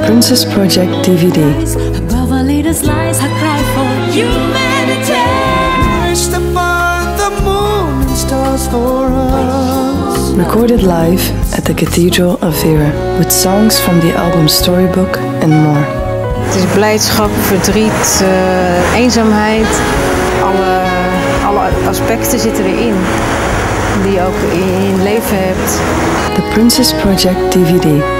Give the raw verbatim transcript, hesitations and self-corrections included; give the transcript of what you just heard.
Princess Project D V D. Above our latest lies, I cry for humanity. Wished upon the moon and stars for us. Recorded live at the Cathedral of Vera with songs from the album Storybook and more. Het is blijdschap, verdriet, uh, eenzaamheid. Alle, alle aspecten zitten erin die je ook in je leven hebt. The Princess Project D V D.